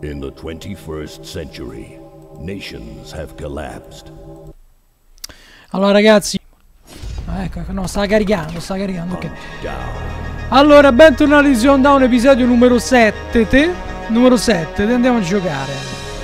In the 21st century, nations have collapsed. Allora ragazzi, ecco, no, stava caricando, ok. Allora, bentornati su Down, episodio numero 7. Numero 7, andiamo a giocare.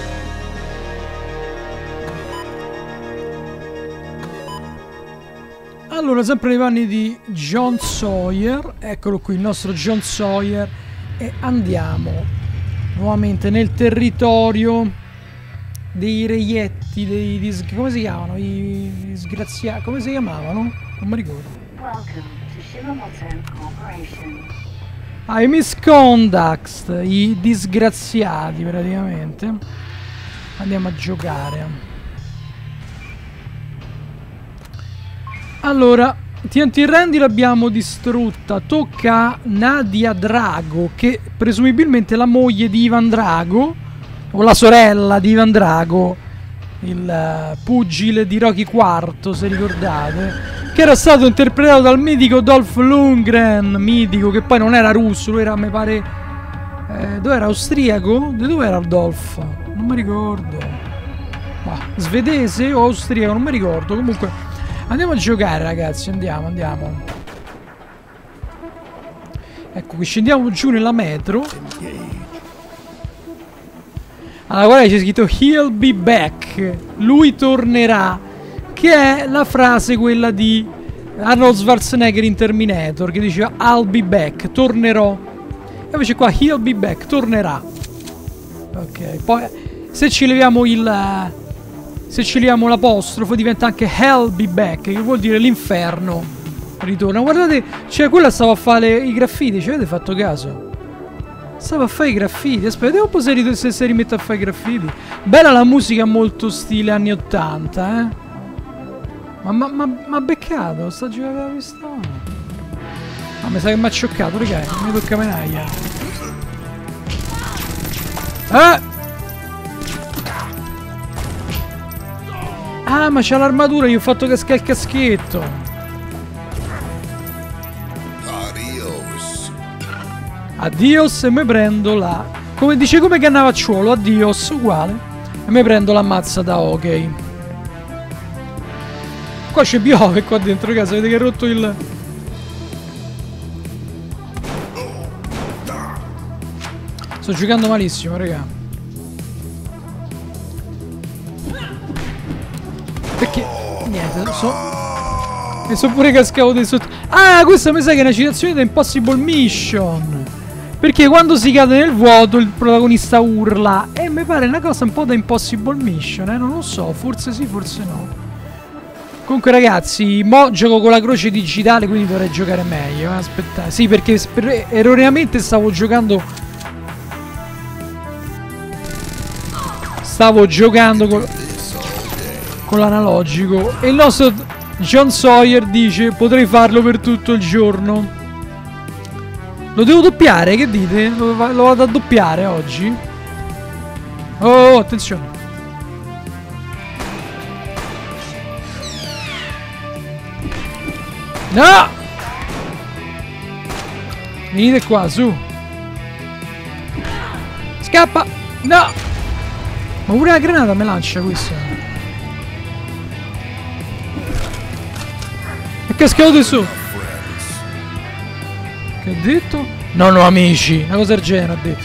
Allora, sempre nei panni di John Sawyer. Eccolo qui, il nostro John Sawyer. E andiamo nuovamente nel territorio dei reietti, come si chiamano? I disgraziati, come si chiamavano? Non mi ricordo. I misconducts, i disgraziati praticamente. Andiamo a giocare. Allora, TNT Randy l'abbiamo distrutta. Tocca a Nadia Drago, che presumibilmente è la moglie di Ivan Drago, o la sorella di Ivan Drago, il pugile di Rocky IV, se ricordate, che era stato interpretato dal mitico Dolph Lundgren, mitico, che poi non era russo, lui era, mi pare, dove era, austriaco? Di dove era Dolph? Non mi ricordo. Ma svedese o austriaco, non mi ricordo. Comunque andiamo a giocare, ragazzi, andiamo. Ecco, qui scendiamo giù nella metro. Allora, guarda, c'è scritto "He'll be back", lui tornerà, che è la frase quella di Arnold Schwarzenegger in Terminator, che diceva "I'll be back", tornerò. E invece qua "He'll be back", tornerà. Ok, poi se ci leviamo l'apostrofo diventa anche "Hell be back", che vuol dire l'inferno ritorna. Guardate, cioè quella stava a fare i graffiti, ci avete fatto caso? Stava a fare i graffiti. Aspetta, vediamo un po' se si rimette a fare i graffiti. Bella la musica, molto stile anni 80, eh. Ma beccato, sta giocando la pistola. Ma mi sa che mi ha cioccato, raga. Mi tocca menaglia. Ah, ma c'ha l'armatura, gli ho fatto cascare il caschetto. Addios, e mi prendo la... Come dice, come Cannavacciuolo, addios, uguale. E mi prendo la mazza da hockey. Qua c'è piove qua dentro casa, vedete che ha rotto il... Sto giocando malissimo, raga. Perché... Niente, e so pure cascavo di sotto... Ah, questa mi sa che è una citazione da Impossible Mission. Perché quando si cade nel vuoto il protagonista urla. E mi pare una cosa un po' da Impossible Mission, non lo so, forse sì, forse no. Comunque ragazzi, mo gioco con la croce digitale, quindi dovrei giocare meglio. Aspettate, sì, perché erroneamente stavo giocando con l'analogico. E il nostro John Sawyer dice: potrei farlo per tutto il giorno. Lo devo doppiare? Che dite? Lo vado a doppiare oggi? Oh, attenzione. No! Venite qua, su. Scappa! No! Ma pure la granata me lancia questa. È cascato di su. Che ha detto? No, no, amici. Una cosa del genere ha detto.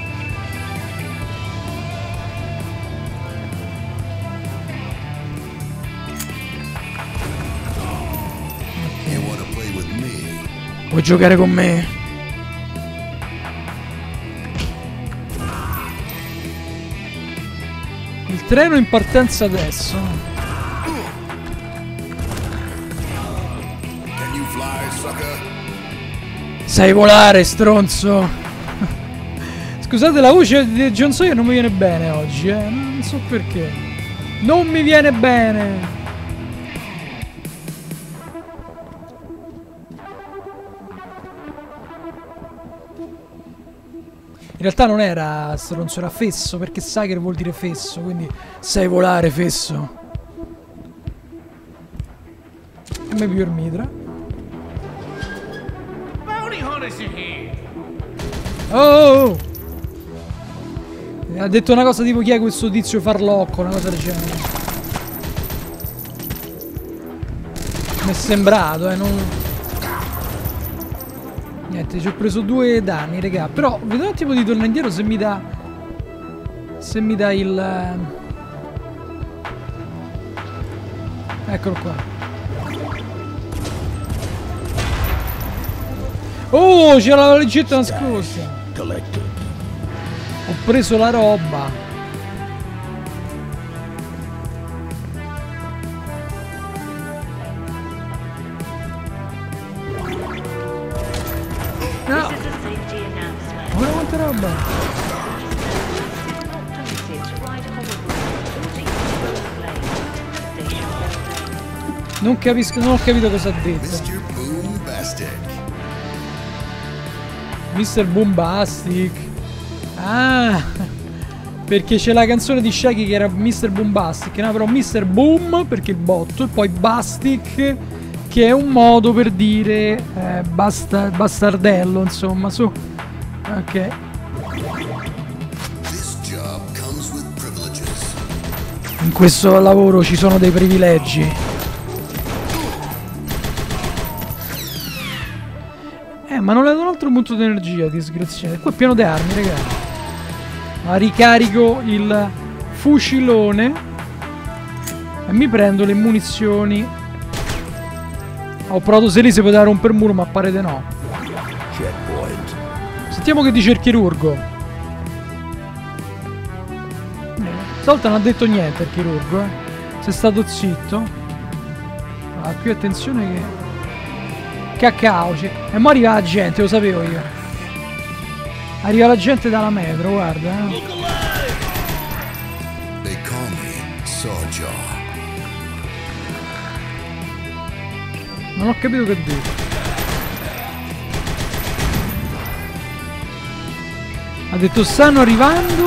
Vuoi giocare con me? Il treno in partenza adesso. Sai volare, stronzo. Scusate, la voce di John Sawyer non mi viene bene oggi, non so perché. Non mi viene bene. In realtà non era stronzo, era fesso, perché sai che vuol dire fesso, quindi sai volare, fesso. E mi più il mitra. Oh! Ha detto una cosa tipo chi è questo tizio farlocco, una cosa del genere. Mi è sembrato, non... Niente, ci ho preso 2 danni, raga. Però vedo un attimo di tornare indietro se mi dà... Se mi dà il... Eccolo qua. Oh, c'era la leggetta nascosta. Ho preso la roba. No. Guarda quanta roba. Non capisco, non ho capito cosa ha detto. Mr. Boombastic. Ah, perché c'è la canzone di Shaggy che era Mr. Boombastic, no? Però Mr. Boom perché il botto, e poi Bastic che è un modo per dire bastardello, insomma, su. Ok. In questo lavoro ci sono dei privilegi. Ma non le do un altro punto di energia, disgraziato. Qua è pieno di armi, ragazzi. Ma ricarico il fucilone e mi prendo le munizioni. Ho provato se lì si poteva rompere il muro, ma pare di no. Sentiamo che dice il chirurgo. Stavolta non ha detto niente il chirurgo, Si è stato zitto. Ah, qui attenzione che... Cacao, e mo arriva la gente, lo sapevo io. Arriva la gente dalla metro, guarda. Non ho capito che dico. Ha detto stanno arrivando.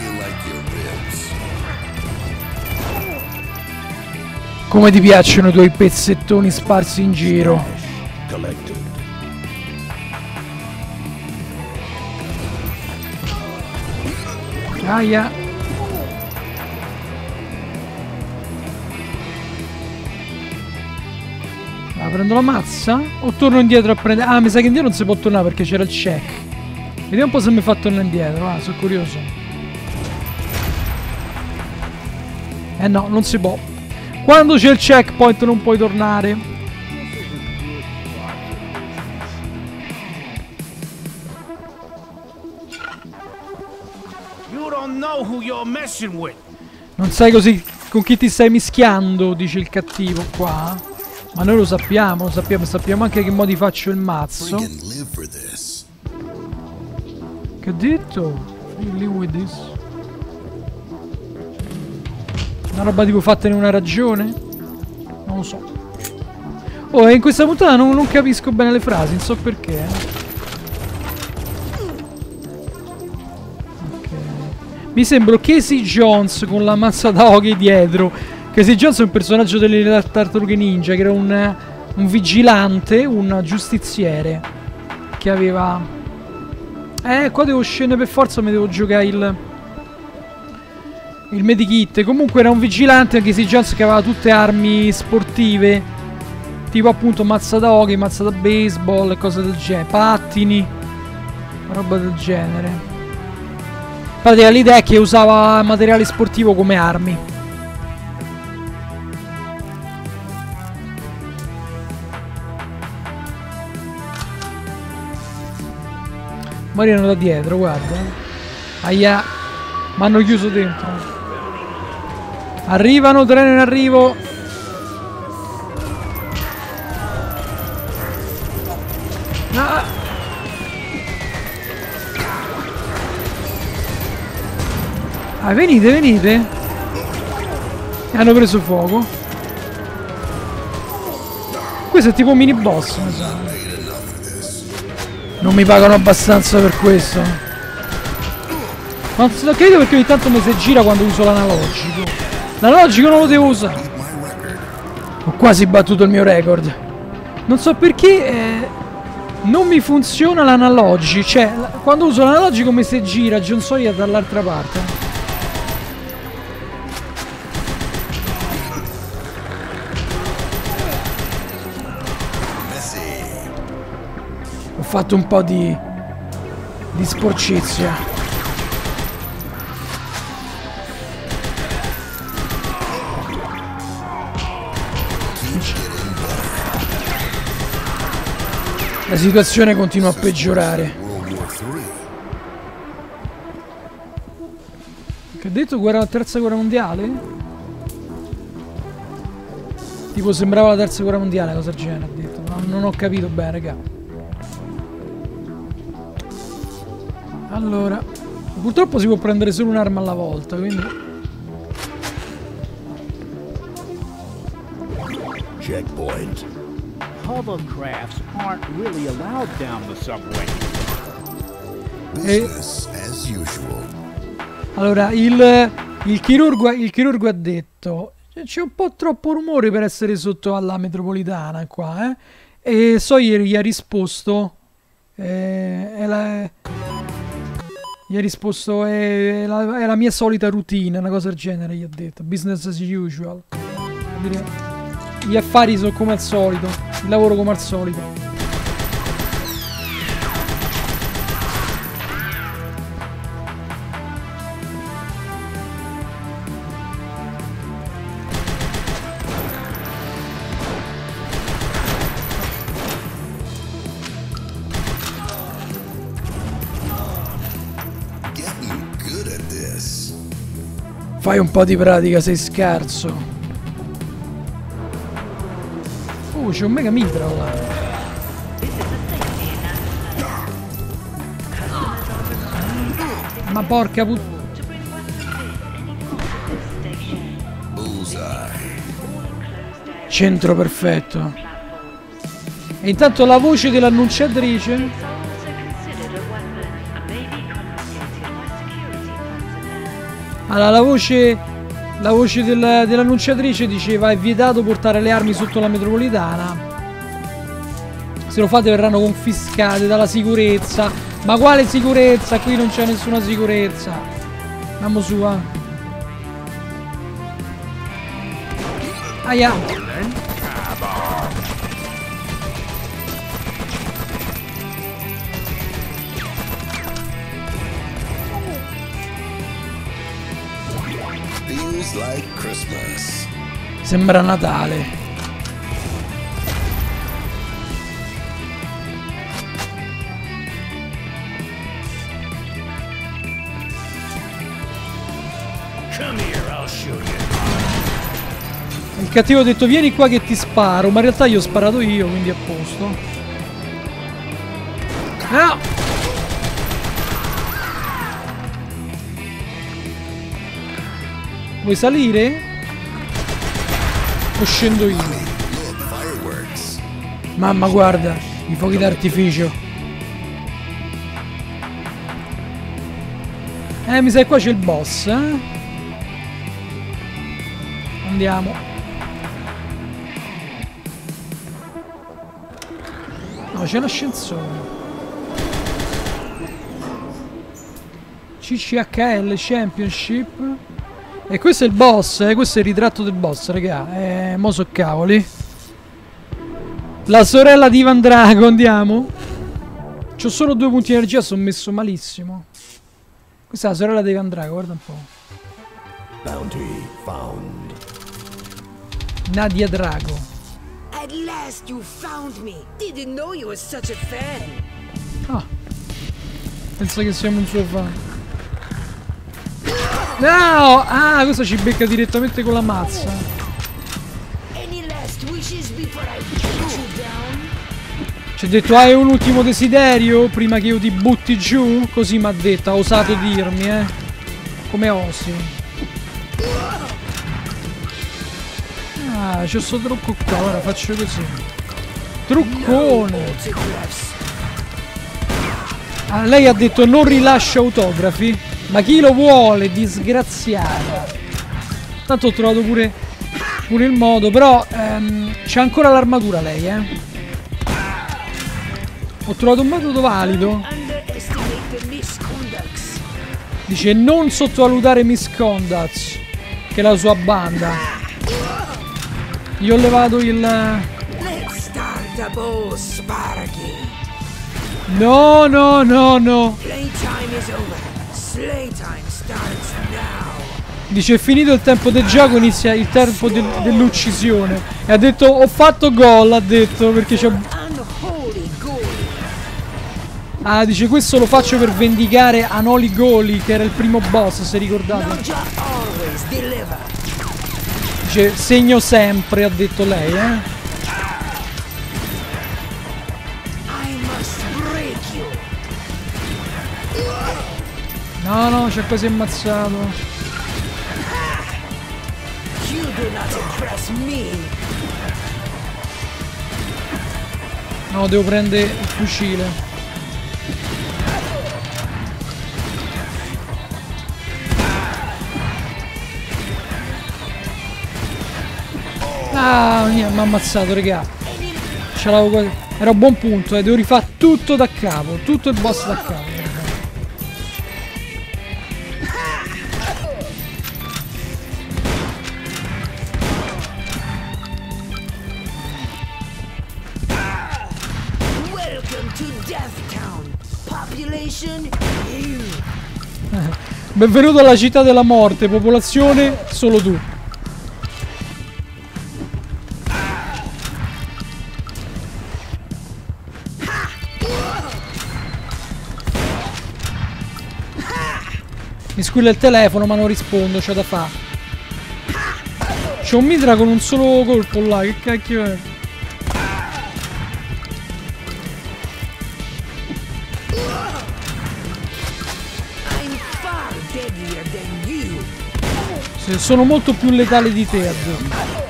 Come ti piacciono i tuoi pezzettoni sparsi in giro? Aia. Prendo la mazza o torno indietro a prendere... Ah, mi sa che indietro non si può tornare perché c'era il check. Vediamo un po' se mi fa tornare indietro. Ah, sono curioso. No, non si può. Quando c'è il checkpoint non puoi tornare. Non sai così con chi ti stai mischiando, dice il cattivo qua. Ma noi lo sappiamo, sappiamo anche che modi faccio il mazzo. Che ha detto? Live with this. Una roba tipo fatta in una ragione? Non lo so. Oh, e in questa puntata non capisco bene le frasi, non so perché. Mi sembra Casey Jones con la mazza da hockey dietro. Casey Jones è un personaggio delle Tartarughe Ninja, che era un vigilante, un giustiziere, che aveva... qua devo scendere per forza, mi devo giocare il medikit. Comunque era un vigilante, Casey Jones, che aveva tutte armi sportive, tipo appunto mazza da hockey, mazza da baseball e cose del genere, pattini, roba del genere. L'idea è che usava materiale sportivo come armi. Morivano da dietro, guarda. Aia, mi hanno chiuso dentro. Arrivano, treno in arrivo. Ah. Ah, venite, venite. E hanno preso fuoco. Questo è tipo un mini boss, mi sa. Non mi pagano abbastanza per questo. Ma non so capito perché ogni tanto mi si gira quando uso l'analogico. L'analogico non lo devo usare. Ho quasi battuto il mio record. Non so perché non mi funziona l'analogico. Cioè, quando uso l'analogico mi si gira John Sawyer dall'altra parte. fatto un po' di sporcizia. La situazione continua a peggiorare. Che ha detto terza guerra mondiale? Tipo sembrava la terza guerra mondiale, cosa del genere ha detto. Non ho capito bene, raga. Allora, purtroppo si può prendere solo un'arma alla volta, quindi... Checkpoint. Hovercrafts aren't really allowed down the subway. Business as usual. Allora, il chirurgo ha detto c'è un po' troppo rumore per essere sotto alla metropolitana qua, E Sawyer gli ha risposto è la mia solita routine, una cosa del genere gli ha detto. Business as usual. Vuol dire, gli affari sono come al solito, il lavoro come al solito. Fai un po' di pratica, sei scarso. C'è un mega mitra là. Ma porca puttana. Centro perfetto. E intanto la voce dell'annunciatrice. Allora, la voce dell'annunciatrice diceva: è vietato portare le armi sotto la metropolitana. Se lo fate verranno confiscate dalla sicurezza. Ma quale sicurezza? Qui non c'è nessuna sicurezza. Andiamo su, Aia. Like Christmas. Sembra Natale. Come here, I'll show you. Il cattivo ha detto vieni qua che ti sparo, ma in realtà io ho sparato io, quindi a posto. No! Vuoi salire? O scendo io? Mamma, guarda, i fuochi d'artificio. Mi sa che qua c'è il boss, Andiamo. No, c'è l'ascensore. CCHL Championship. E questo è il boss, questo è il ritratto del boss, raga. Mo so cavoli. La sorella di Ivan Drago, andiamo. C'ho solo 2 punti di energia, sono messo malissimo. Questa è la sorella di Ivan Drago, guarda un po'. Bounty found. Nadia Drago. At last you found me. Didn't know you were such a fan. Ah. Pensa che siamo un suo fan. No! Ah, questo ci becca direttamente con la mazza. Any last wishes before I put you down? Ci ha detto hai un ultimo desiderio prima che io ti butti giù? Così mi ha detto, ha osato dirmi, Come osi. Ah, c'ho sto trucco qua, ora faccio così. Truccone! Ah, lei ha detto non rilascia autografi. Ma chi lo vuole, disgraziata? Tanto ho trovato pure il modo. Però c'ha ancora l'armatura lei, Ho trovato un metodo valido. Dice non sottovalutare Misconduct, che è la sua banda. Gli ho levato il... No, no, no, no. Playtime is over. Slaytime starts now. Dice è finito il tempo del gioco, inizia il tempo dell'uccisione. E ha detto ho fatto gol, ha detto, perché c'ho... Unholy goal. Ah, dice questo lo faccio per vendicare Anoli Goli, che era il primo boss, se ricordate. Naja always deliver. Dice segno sempre, ha detto lei, I must break you. No, no, c'è quasi ammazzato. You do not impress me. No, devo prendere il fucile. Ah, mi ha ammazzato, regà. Ce l'avevo quasi... Era a buon punto, devo rifare tutto da capo, tutto il boss da capo. Welcome to Death Town. Population you. Benvenuto alla città della morte, popolazione solo tu. Mi squilla il telefono ma non rispondo, c'ho da fare. C'è un mitra con un solo colpo là, che cacchio è? I'm far deadlier than you. Sono molto più letale di te, ha detto.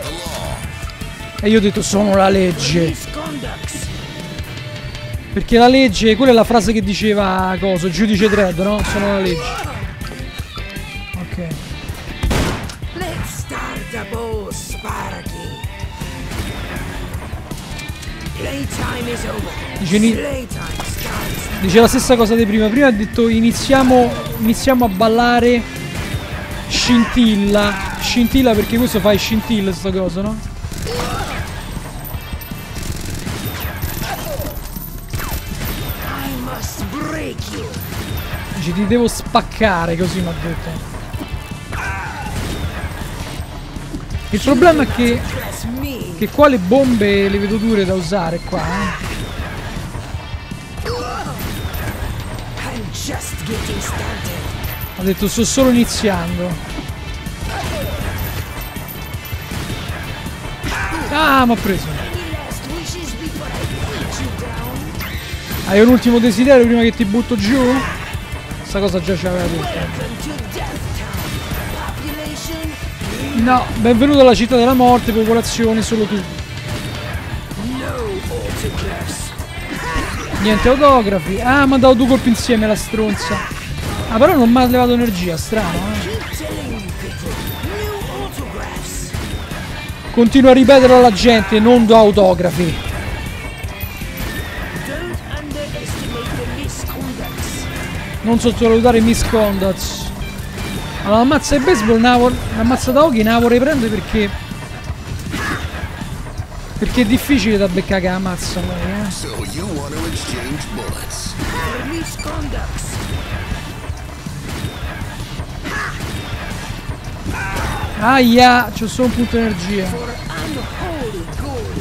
E io ho detto sono la legge. Misconducts. Perché la legge, quella è la frase che diceva cosa, giudice Dredd, no? Sono la legge. Ok. Let's start a bow, Sparky. Playtime is over. Playtime starts. Dice la stessa cosa di prima. Prima ha detto iniziamo a ballare scintilla. Scintilla perché questo fa scintilla sta cosa, no? I must break you. Dice ti devo spaccare, così mi ha detto. Il problema è Press me. che qua le bombe le vedo dure da usare qua, I'm just getting started. Ha detto sto solo iniziando. Ah, mi ha preso. Any last wishes before I put you down? Hai un ultimo desiderio prima che ti butto giù? Sta cosa già ci aveva detto. Welcome to Death Town. Population No, benvenuto alla città della morte, popolazione solo tu. no autographs. Niente autografi. Ah, mi ha dato due colpi insieme la stronza. Ah, però non mi ha levato energia, strano, Keep telling you people. No autographs. Continua a ripeterlo alla gente, non do autografi. Don't underestimate the misconducts. Non sottovalutare i misconducts. Allora, l'ammazza di baseball, l'ammazza da Oki, ne la vorrei prendere perché è difficile da beccare che la ammazza lei, So you want to exchange bullets? For misconducts. Aia, c'ho solo un punto energia. For unholy gold.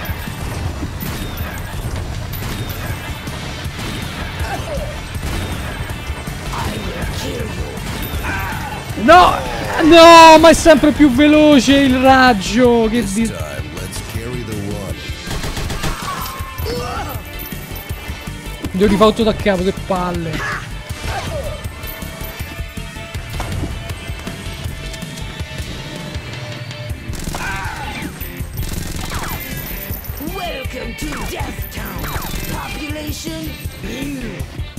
I will kill you. No! No, ma è sempre più veloce il raggio. Che di... Time, let's carry the one. Devo rifare tutto da capo, che palle. Welcome to Death Town. Population you.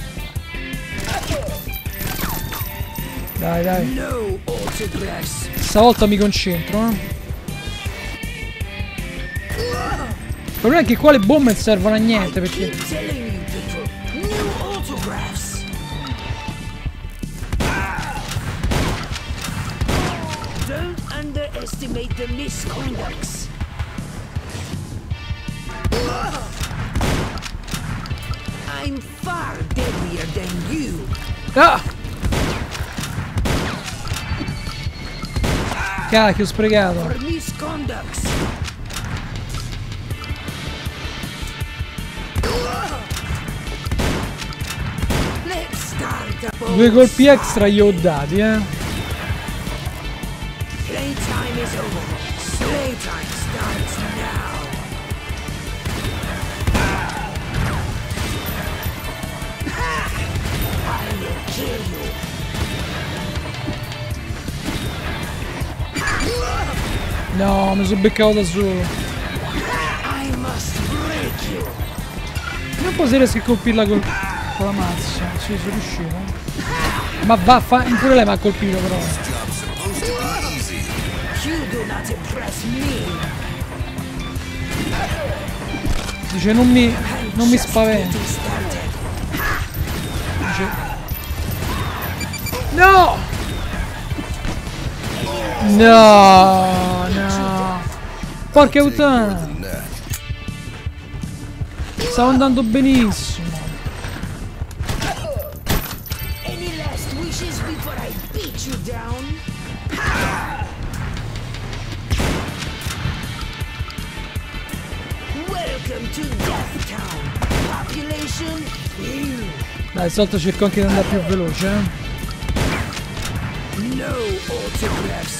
Dai, dai. No autographs. Stavolta mi concentro, eh. Il problema è che qua le bombe non servono a niente perché... Keep telling you people. No autographs. Don't underestimate the misconducts. I'm far deadlier than you. Ah! Cacchio, ho sprecato. For misconduct. Let's start the 2 colpi extra gli ho dati, Playtime is over. Playtime starts now. I will kill you. No, mi sono beccato da solo. I must break you. Non po' se riesco a colpirla con la mazza. Sì, sono riuscito. Ma pure lei mi ha colpito però. Job's supposed to be easy. You do not impress me. Dice non mi spavento. Getting started. Dice, no! No, no. Porca puttana. More than that. Stavo andando benissimo. Any last wishes before I beat you down? Welcome to Death Town. Population few. Dai, sotto cerco anche di andare più veloce, No autographs.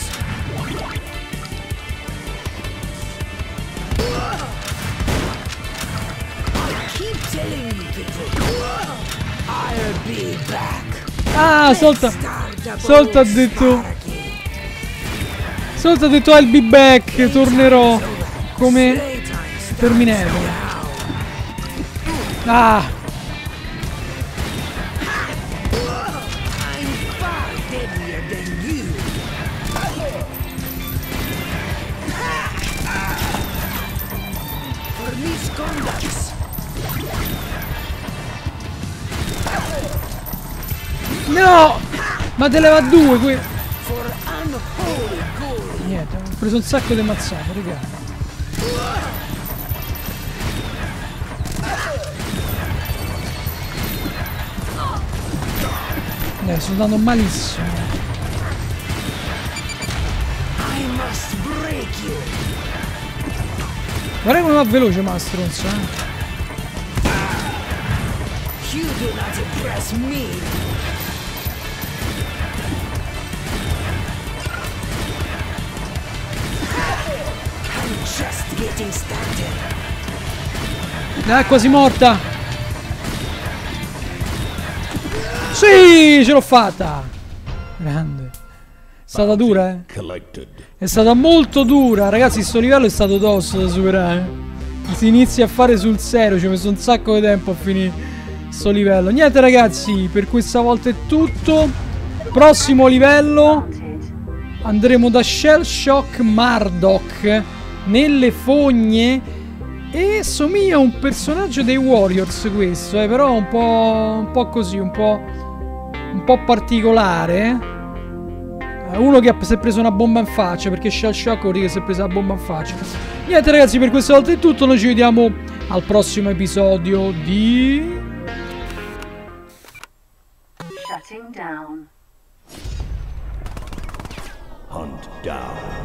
I keep telling you people. I'll be back. Ah, Solta Start ha detto. Solta ha detto I'll be back, tornerò come Terminator. Ah, I'm far deadlier than you. For misconduct. no! Ma te leva due qui. For unholy gold. Niente, ho preso un sacco di mazzate, raga. Sto andando malissimo. I must break you. Guarda come va veloce Mastronza, You do not impress me. I'm just getting started. Dai, è quasi morta. Sì, ce l'ho fatta. Grande. È stata dura, Collected. È stata molto dura. Ragazzi, sto livello è stato tosto da superare. Si inizia a fare sul serio. Ci ho messo un sacco di tempo a finire sto livello. Niente ragazzi, per questa volta è tutto. Prossimo livello andremo da Shell Shock Mardok nelle fogne. E somiglia a un personaggio dei Warriors questo, però un po' così, un po' particolare. Uno che si è preso una bomba in faccia, perché Shell Shock vuol dire che si è presa la bomba in faccia. Niente ragazzi, per questa volta è tutto. Noi ci vediamo al prossimo episodio di Shutting down. Hunt down.